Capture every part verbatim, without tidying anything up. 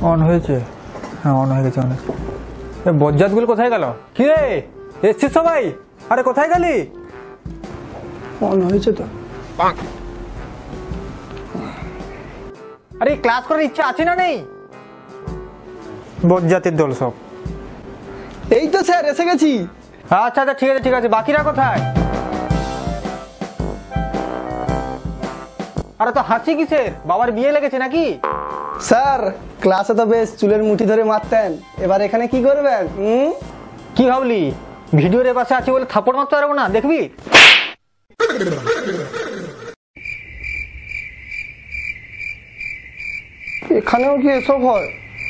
On হয়েছে? হ্যাঁ on হয়ে গেছে। অনেক বজ্জাতগুলো কোথায় গেল? কি রে এসছিস সবাই? আরে কোথায় গেলি? অন হয়েছে তো। আরে ক্লাস করার ইচ্ছা আছে না নেই? বজ্জাতের দল সব। এই তো স্যার এসে গেছি। আচ্ছা আচ্ছা ঠিক আছে ঠিক আছে। বাকিরা কোথায়? আরে তো হাসি কিসের? বাবার বিয়ে লেগেছে নাকি? স্যার ক্লাসে তো বেশ চুলের মুঠি ধরে মারতেন, এবার এখানে কি করবেন? হুম কি ভাবলি ভিডিওর এ পাশে আছে বলে থাপ্পড় মারতে পারবো না? দেখবি এখানেও কি এসব হয়?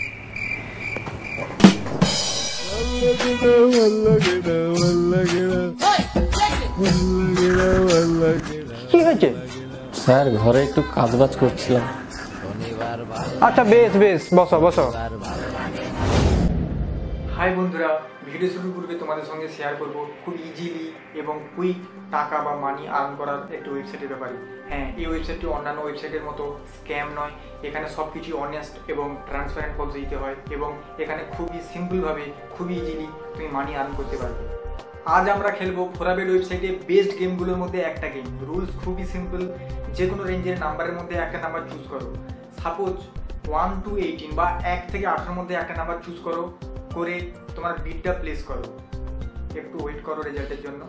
কি হয়েছে? স্যার ঘরে একটু কাজবাজ করছিলাম। আচ্ছা বেশ বেশ বসো বসো। হাই বন্ধুরা, ভিডিও শুরুর পূর্বে তোমাদের সঙ্গে শেয়ার করব খুব ইজিলি এবং কুইক টাকা বা মানি আর্ন করার একটি ওয়েবসাইটের ব্যাপারে। হ্যাঁ, এই ওয়েবসাইটটি অন্যান্য ওয়েবসাইটের মতো স্ক্যাম নয়। এখানে সব কিছু অনেস্ট এবং ট্রান্সপারেন্ট পদ্ধতিতে হয় এবং এখানে খুবই সিম্পলভাবে খুবই ইজিলি তুমি মানি আর্ন করতে পারবে। আজ আমরা খেলবো ফোরাবেড ওয়েবসাইটে বেস্ট গেমগুলোর মধ্যে একটা গেম। রুলস খুবই সিম্পল, যে কোনো রেঞ্জের নাম্বারের মধ্যে একটা নাম্বার চুজ করো। সাপোজ ওয়ান টু এইটিন বা এক থেকে আঠারোর মধ্যে একটা নাম্বার চুজ করো, করে তোমার বিটটা প্লেস করো। একটু ওয়েট করো রেজাল্টের জন্য।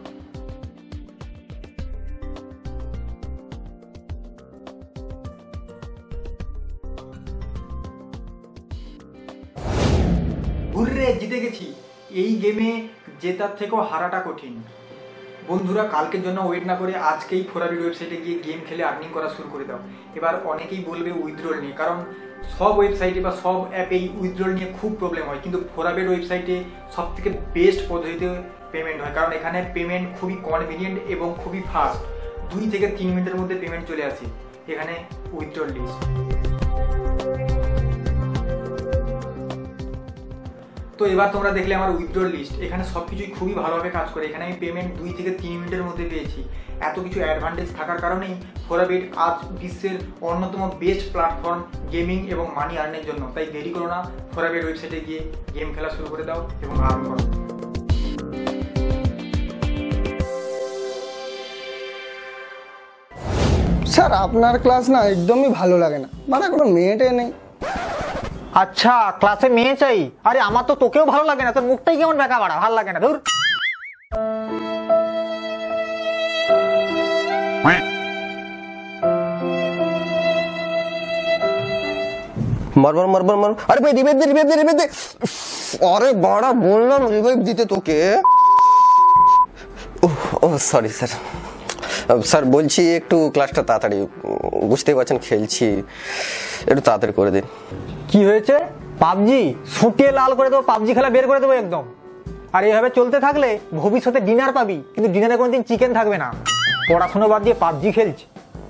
ঘুরে জিতে গেছি। এই গেমে জেতার থেকেও হারাটা কঠিন। বন্ধুরা কালকের জন্য ওয়েট না করে আজকেই ফোরাবিড ওয়েবসাইটে গিয়ে গেম খেলে আর্নিং করা শুরু করে দাও। এবার অনেকেই বলবে উইথড্রল নিয়ে, কারণ সব ওয়েবসাইটে বা সব অ্যাপেই উইথড্রল নিয়ে খুব প্রবলেম হয়, কিন্তু ফোরাবিড ওয়েবসাইটে সব থেকে বেস্ট পদ্ধতিতে পেমেন্ট হয়, কারণ এখানে পেমেন্ট খুবই কনভিনিয়েন্ট এবং খুবই ফাস্ট। দুই থেকে তিন মিনিটের মধ্যে পেমেন্ট চলে আসে। এখানে উইথড্রল লিস্ট। তো এবার তোমরা দেখলে আমার উইথড্রল লিস্ট। এখানে সব কিছুই খুবই ভালোভাবে কাজ করে। এখানে আমি পেমেন্ট দুই থেকে তিন মিনিটের মধ্যে পেয়েছি। এত কিছু অ্যাডভান্টেজ থাকার কারণেই ফোরাবিড আজ বিশ্বের অন্যতম বেস্ট প্ল্যাটফর্ম গেমিং এবং মানি আর্নের জন্য। তাই দেরি করো না, ফোরাবিড ওয়েবসাইটে গিয়ে গেম খেলা শুরু করে দাও এবং আর্ন করো। স্যার আপনার ক্লাস না একদমই ভালো লাগে না, মানে কোনো মেয়েটে নেই। আচ্ছা ক্লাসে মেয়ে চাই? আরে আমার তো তোকেও ভালো লাগে না, তোর মুখটাই কেমন বেকা বাড়া, ভালো লাগে না ধুর। মারবার মারবার মার। আরে ভাই রিভাইভ দে রিভাইভ দে রিভাইভ দে। আরে বড়া বললাম রিভাইভ দিতে তোকে। ও সরি স্যার। স্যার বলছি একটু ক্লাসটা তাড়াতাড়ি, বুঝতেই পারছেন খেলছি, একটু তাড়াতাড়ি করে দিন। কি হয়েছে? পাবজি শুটিয়ে লাল করে দেবো, পাবজি খেলা বের করে দেবো একদম। আর এইভাবে চলতে থাকলে ভবিষ্যতে ডিনার পাবি, কিন্তু ডিনারে কোনোদিন চিকেন থাকবে না। পড়াশোনা বাদ দিয়ে পাবজি খেলছি।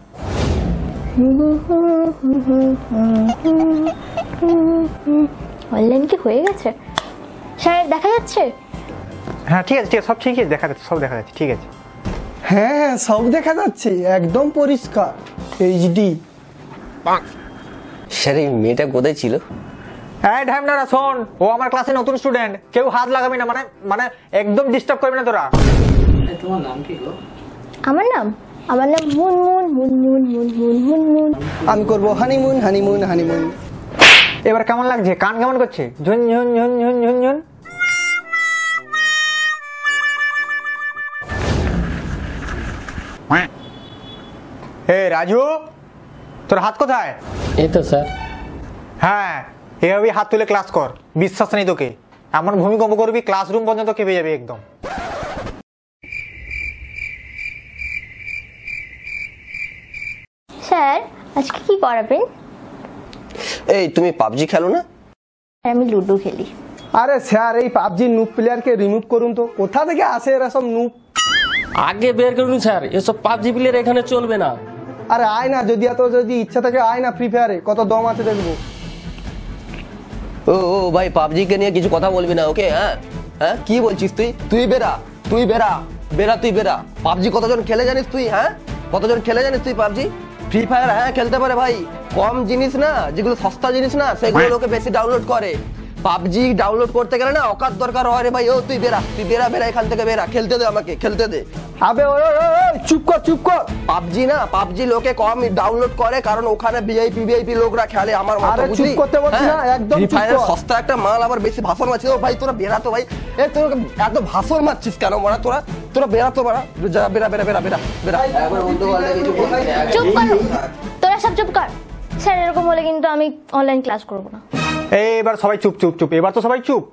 অনলাইন কি হয়ে গেছে স্যার? দেখা যাচ্ছে? হ্যাঁ ঠিক আছে ঠিক আছে, সব ঠিক আছে, দেখা যাচ্ছে, সব দেখা যাচ্ছে, ঠিক আছে। হ্যাঁ হ্যাঁ সব দেখা যাচ্ছে, একদম পরিষ্কার এইচডি। স্যার এই মেয়েটা কোথায় ছিল? হ্যাঁ ঢ্যামনারা শোন, ও আমার ক্লাসে নতুন স্টুডেন্ট, কেউ হাত লাগাবি না, মানে মানে একদম ডিস্টার্ব করবি না তোরা। তোমার নাম কি গো? আমার নাম আমার নাম মুনমুন মুনমুন মুনমুন মুনমুন। আমি করবো হানিমুন হানিমুন হানিমুন। এবার কেমন লাগছে? কান কেমন করছে? ঝুন ঝুন ঝুন ঝুন ঝুন ঝুন। এ রাজু, তোর হাত কোথায়? এই তো স্যার। হ্যাঁ এভাবে হাত তুলে ক্লাস কর, বিশ্বাস নেই তোকে। এমন ভূমিকম্প করবি ক্লাসরুম পর্যন্ত কেঁপে যাবে একদম। স্যার আজকে কি করাবেন? এই তুমি পাবজি খেলো না? আমি লুডো খেলি। আরে স্যার এই পাবজি নুব প্লেয়ারকে রিমুভ করুন তো, কোথা থেকে আসে এরা সব নুব? আগে বের করুন স্যার, এসব পাবজি প্লেয়ার এখানে চলবে না। আরে আয় না, যদি এত যদি ইচ্ছা থাকে আয় না, ফ্রি ফায়ারে কত দম আছে দেখবো। ও ও ভাই পাবজি কে নিয়ে কিছু কথা বলবি না, ওকে? হ্যাঁ হ্যাঁ কি বলছিস তুই? তুই বেরা, তুই বেরা, বেরা তুই বেরা। পাবজি কতজন খেলে জানিস তুই? হ্যাঁ কতজন খেলে জানিস তুই পাবজি? ফ্রি ফায়ার হ্যাঁ খেলতে পারে ভাই, কম জিনিস না, যেগুলো সস্তা জিনিস না সেগুলো লোকে বেশি ডাউনলোড করে। পাবজি ডাউনলোড করতে গেলে না অকাত দরকার হয় রে ভাই। ও তুই বেরা, তুই বেরা বেরা এখান থেকে বেরা, খেলতে দে আমাকে, খেলতে দে। আবে ওই ওই, ওই, ওই, চুপ কর চুপ কর। পাবজি না, পাবজি লোকে কম ডাউনলোড করে কারণ ওখানে ভিআইপি ভিআইপি লোকরা খেলে। আমার মতো আরে বুঝলি? চুপ করতে বলছি না, একদম ফ্রি চুপ ফায়ারের কর। সস্তা একটা মাল আবার বেশি ভাষণ মারছিস। ও ভাই তোরা বেরা তো ভাই, এ তোরা এত ভাষণ মারছিস কেন মারা? তোরা তোরা বেরা তো বাড়া, যা বেরা বেরা বেরা বেরা বেরা। একবার বন্ধু বলতে কিছু বলতে চুপ করো, তোরা সব চুপ কর। স্যার এরকম হলে কিন্তু আমি অনলাইন ক্লাস করব না। এই এবার সবাই চুপ চুপ চুপ, এবার তো সবাই চুপ।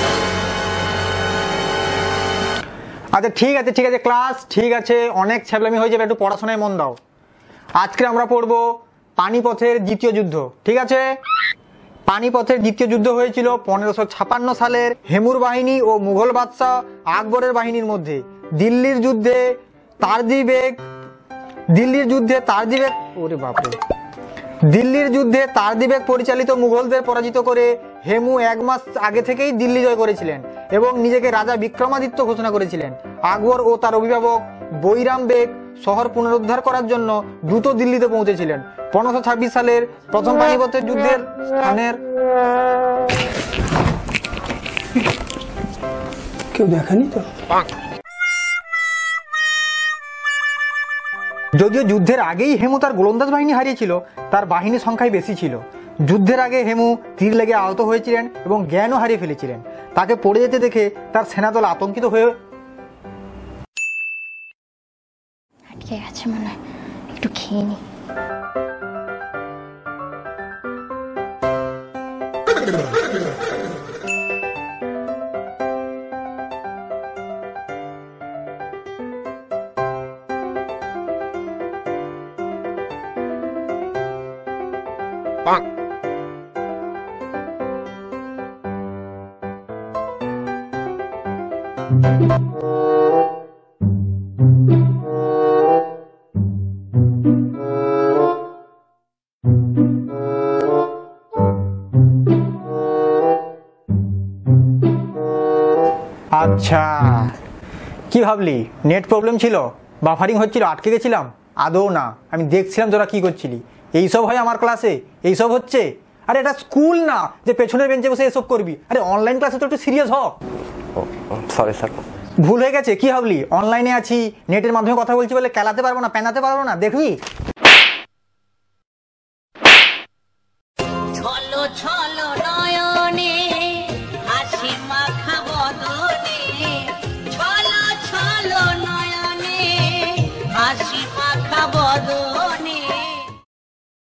আচ্ছা ঠিক আছে ঠিক আছে ক্লাস ঠিক আছে, অনেক ছ্যাবলামি হয়ে যাবে, একটু পড়াশোনায় মন দাও। আজকে আমরা পড়বো পানিপথের দ্বিতীয় যুদ্ধ, ঠিক আছে? পানিপথের দ্বিতীয় যুদ্ধ হয়েছিল পনেরোশো ছাপান্ন সালের হেমুর বাহিনী ও মুঘল বাদশাহ আকবরের বাহিনীর মধ্যে। দিল্লির যুদ্ধে তারজি বেগ দিল্লির যুদ্ধে তারজি বেগ ওরে বাপরে দিল্লির যুদ্ধে তারজি বেগ পরিচালিত মুঘলদের পরাজিত করে হেমু এক মাস আগে থেকেই দিল্লি জয় করেছিলেন এবং নিজেকে রাজা বিক্রমাদিত্য ঘোষণা করেছিলেন। আকবর ও তার অভিভাবক বৈরাম বেগ শহর পুনরুদ্ধার করার জন্য দ্রুত দিল্লিতে পৌঁছেছিলেন। পনেরোশো ছাব্বিশ সালের প্রথম পানিপথের যুদ্ধের স্থানের কেউ দেখেনি তো? যদিও যুদ্ধের আগেই হেমু তার গোলন্দাজ বাহিনী হারিয়েছিল, তার বাহিনী সংখ্যায় বেশি ছিল। যুদ্ধের আগে হেমু তীর লেগে আহত হয়েছিলেন এবং জ্ঞানও হারিয়ে ফেলেছিলেন। তাকে পড়ে যেতে দেখে তার সেনাদল আতঙ্কিত হয়ে আটকে গেছে মনে হয়, একটু খেয়ে নি। আচ্ছা কি ভাবলি নেট প্রবলেম ছিল, বাফারিং হচ্ছিল, আটকে গেছিলাম? আদৌ না, আমি দেখছিলাম তোরা কি করছিলি। এইসব হয় আমার ক্লাসে, এইসব হচ্ছে? আরে এটা স্কুল না যে পেছনের বেঞ্চে বসে এসব করবি। আরে অনলাইন ক্লাসে তো একটু সিরিয়াস হ। সরি স্যার, ভুল হয়ে গেছে। কি ভাবলি অনলাইনে আছি, নেটের মাধ্যমে কথা বলছি বলে খেলাতে পারবো না, পেনাতে পারবো না? দেখবি